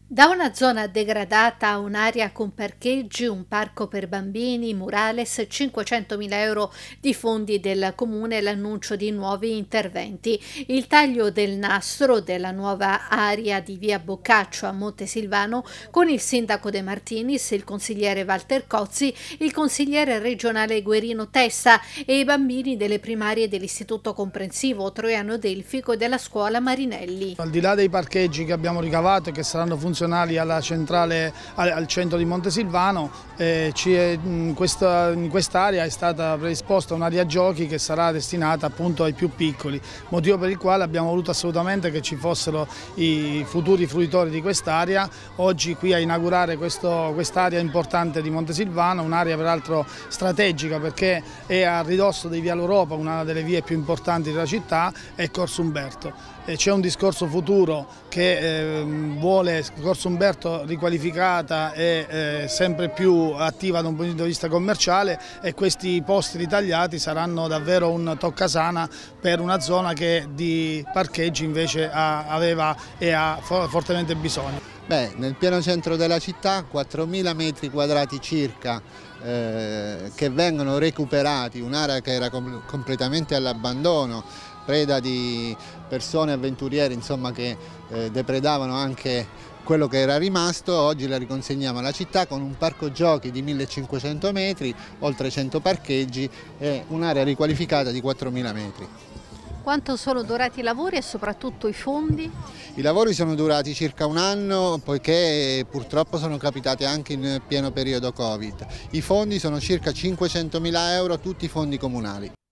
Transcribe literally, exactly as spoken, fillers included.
Da una zona degradata a un'area con parcheggi, un parco per bambini, murales, cinquecentomila euro di fondi del comune e l'annuncio di nuovi interventi. Il taglio del nastro della nuova area di via Boccaccio a Montesilvano con il sindaco De Martinis, il consigliere Walter Cozzi, il consigliere regionale Guerino Testa e i bambini delle primarie dell'Istituto Comprensivo Troiano Delfico e della scuola Marinelli. Al di là dei parcheggi che abbiamo ricavato e che saranno funzionali alla centrale, al, al centro di Montesilvano, eh, ci è, in questa in quest'area è stata predisposta un'area giochi che sarà destinata appunto ai più piccoli, motivo per il quale abbiamo voluto assolutamente che ci fossero i futuri fruitori di quest'area. Oggi qui a inaugurare quest'area importante di Montesilvano, un'area peraltro strategica perché è a ridosso di Via l'Europa, una delle vie più importanti della città, è Corso Umberto. C'è un discorso futuro che eh, vuole Corso Umberto riqualificata e eh, sempre più attiva da un punto di vista commerciale, e questi posti ritagliati saranno davvero un toccasana per una zona che di parcheggi invece ha, aveva e ha fortemente bisogno. Beh, nel pieno centro della città quattromila metri quadrati circa eh, che vengono recuperati, un'area che era com completamente all'abbandono, preda di persone avventuriere, insomma, che eh, depredavano anche quello che era rimasto. Oggi la riconsegniamo alla città con un parco giochi di millecinquecento metri, oltre cento parcheggi e un'area riqualificata di quattromila metri. Quanto sono durati i lavori e soprattutto i fondi? I lavori sono durati circa un anno, poiché purtroppo sono capitati anche in pieno periodo Covid. I fondi sono circa cinquecentomila euro, tutti i fondi comunali.